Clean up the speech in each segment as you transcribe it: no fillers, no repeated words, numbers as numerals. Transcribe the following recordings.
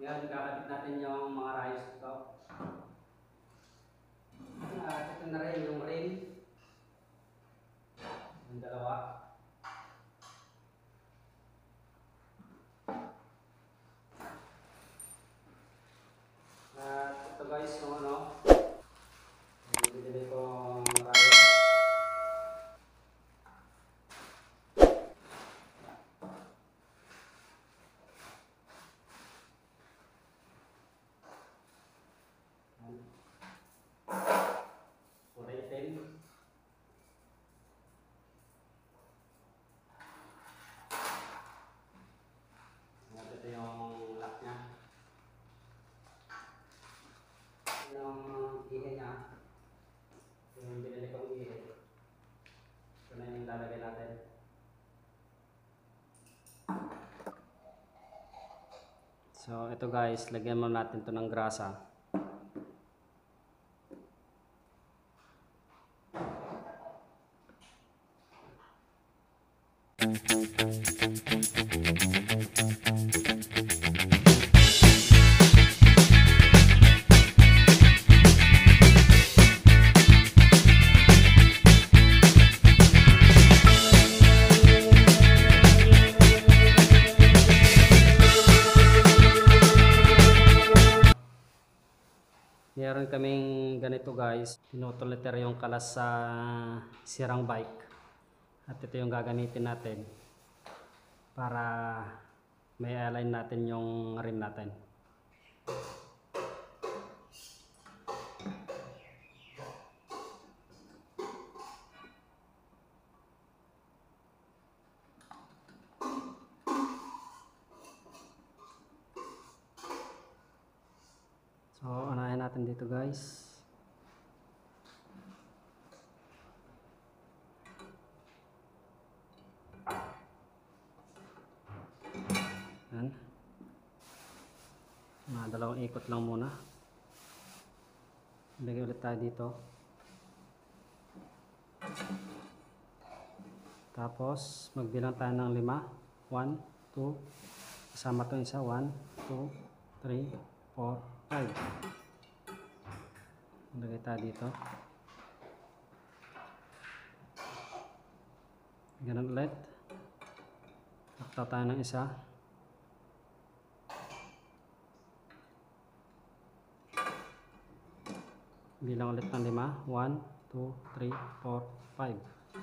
Ngayon, kakabit natin yung mga rayos dito. At ito na rin yung rim. Yung dalawa. At ito guys, yung ano, yung binili kong rayos. Kulay itim. At ito yung lock niya. Yung ihe niya. Yung binili kong ihe. Ito na yung lalagay natin. So ito guys, lagyan mo natin to ng grasa. Meron kaming ganito guys, tinutuliter yung kalas sa sirang bike. At ito yung gagamitin natin para may align natin yung rim natin. So unahin natin dito guys. Yan. Dalawang ikot lang muna. Ilagay ulit tayo dito. Tapos magbilang tayo ng 5. 1, 2, kasama itong isa. 1, 2, 3, 4, 5. Ilagay tayo dito. Ganun ulit. Taktaw tayo ng isa. Bilang ulit ng 5. 1, 2, 3, 4, 5.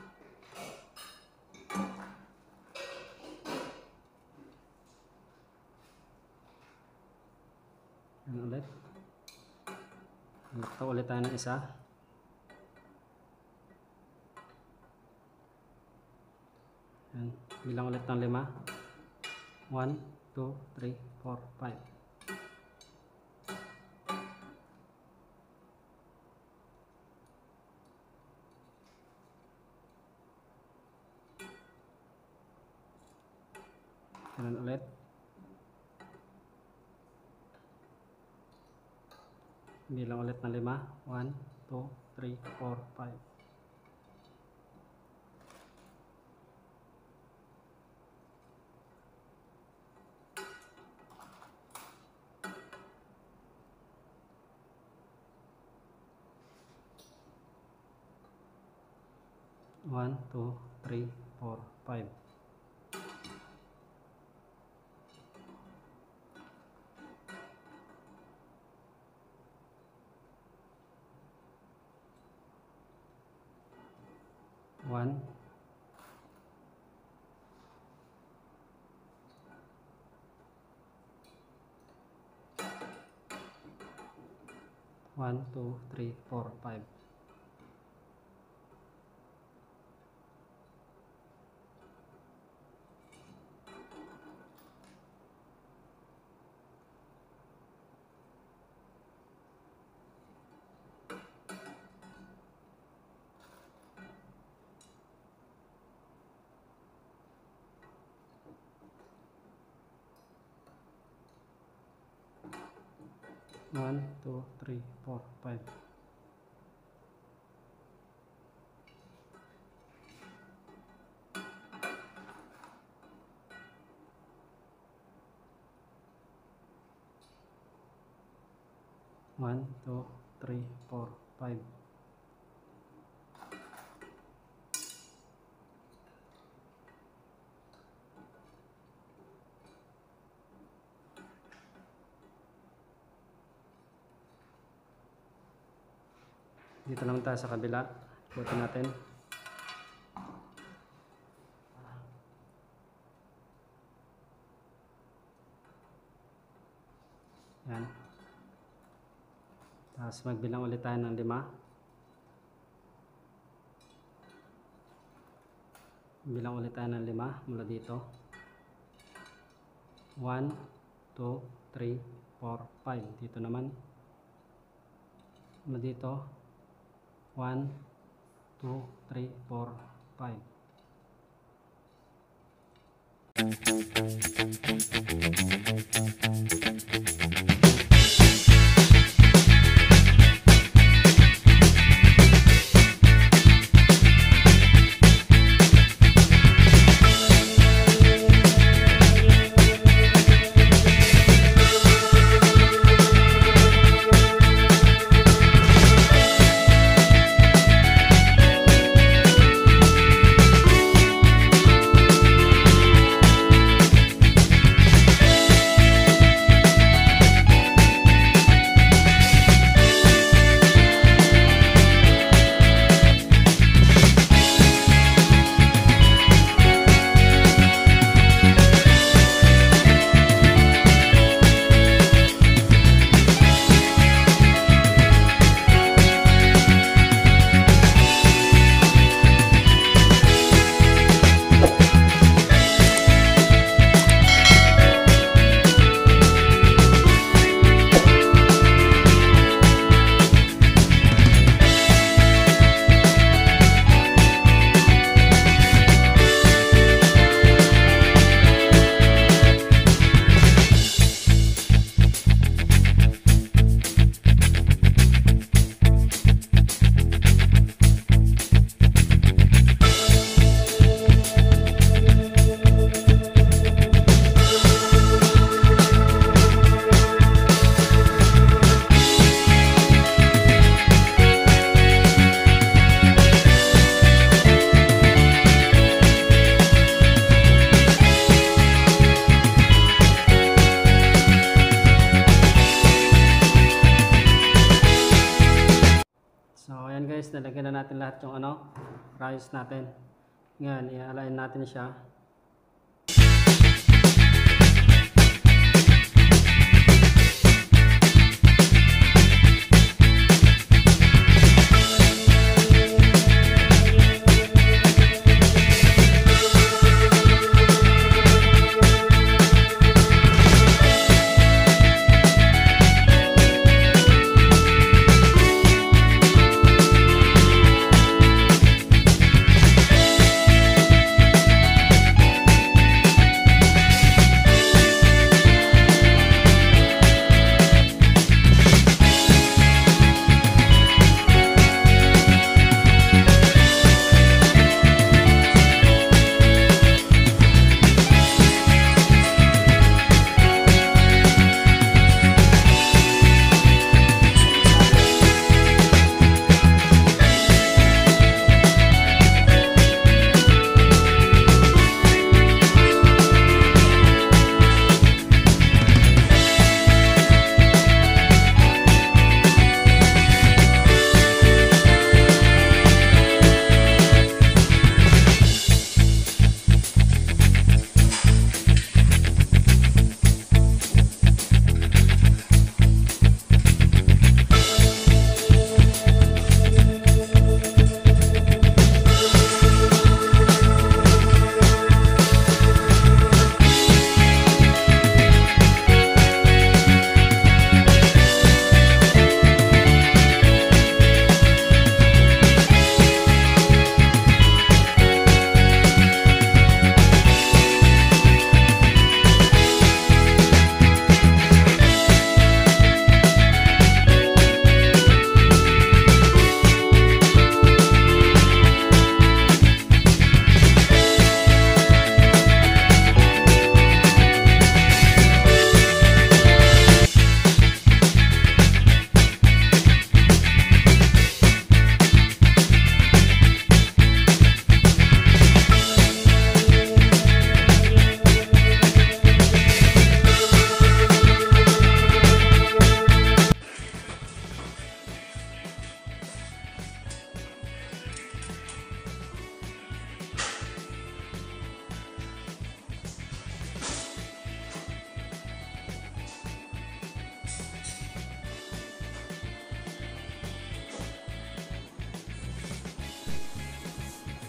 Yan ulit. Taktaw ulit tayo ng isa. Yan. Bilang ulit ng 5. 1, 2, 3, 4, 5. Ganun ulit. Bilang ulit ng 5. 1, 2, 3, 4, 5. One, 2, 3, 4, 5. One, 1, 2, 3, 4, 5. One, 2, 3, 4, 5. 1, 2, 3, 4, 5. Dito naman tayo sa kabila. Ikutin natin. Yan. Tapos magbilang ulit tayo ng 5. Bilang ulit tayo ng 5 mula dito. 1, 2, 3, 4, 5. Dito naman. Mula dito. 1, 2, 3, 4, 5. Guys, nalagyan na natin lahat yung rice natin. Ngayon, i-align natin siya.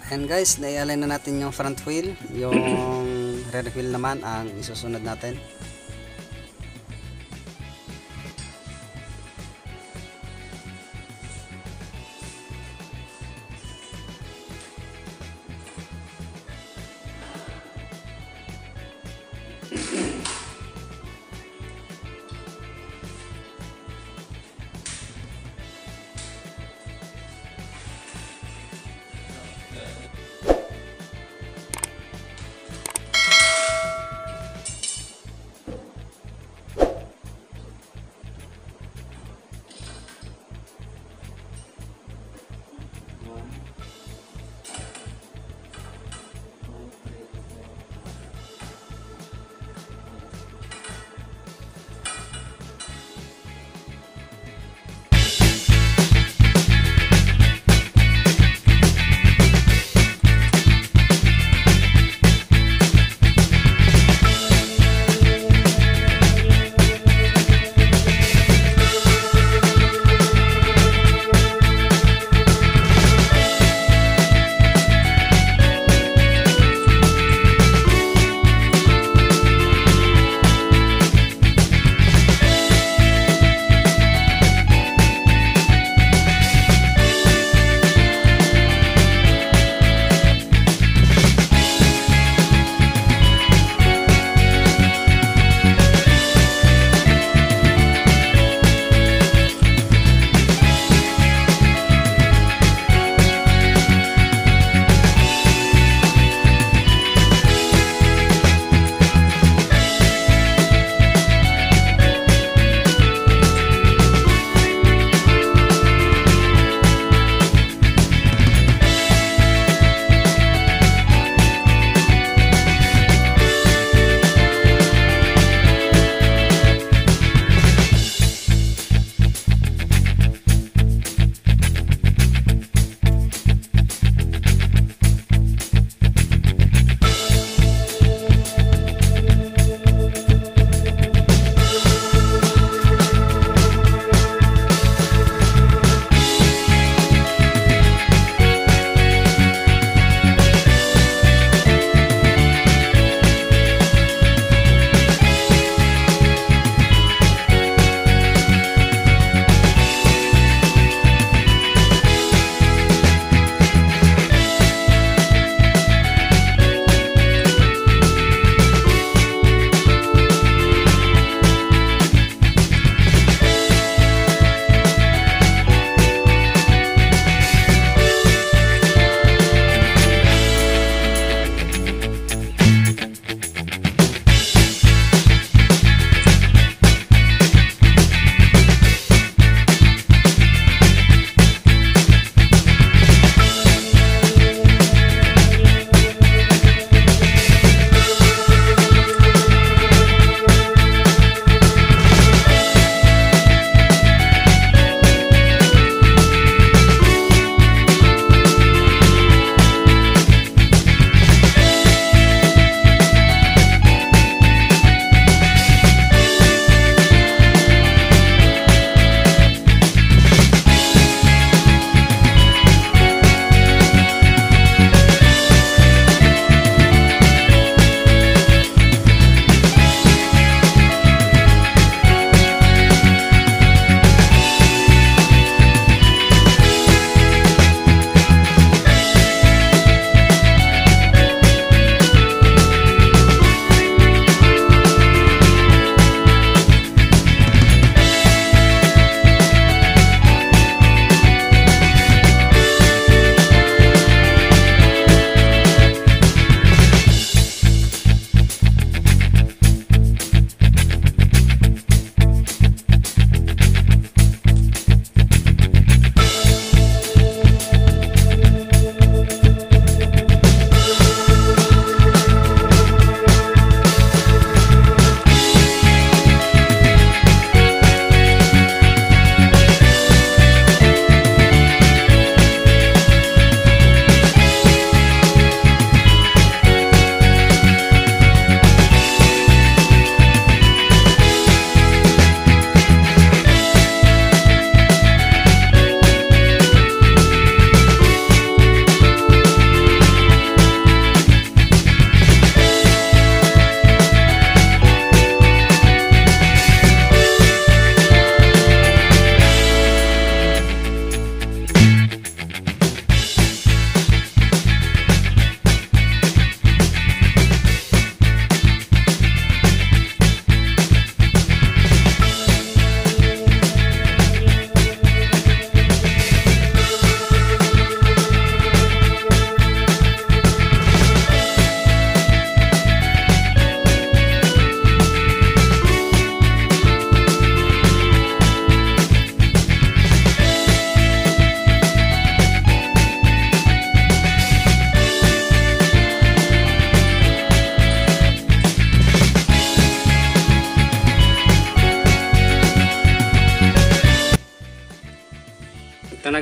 And guys, nai-align na natin yung front wheel. Yung rear wheel naman ang isusunod natin.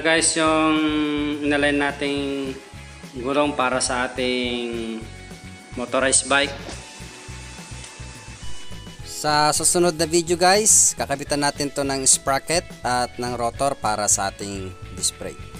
guys yung inalign nating gulong para sa ating motorized bike. Sa susunod na video guys, kakabitan natin to ng sprocket at ng rotor para sa ating disc brake.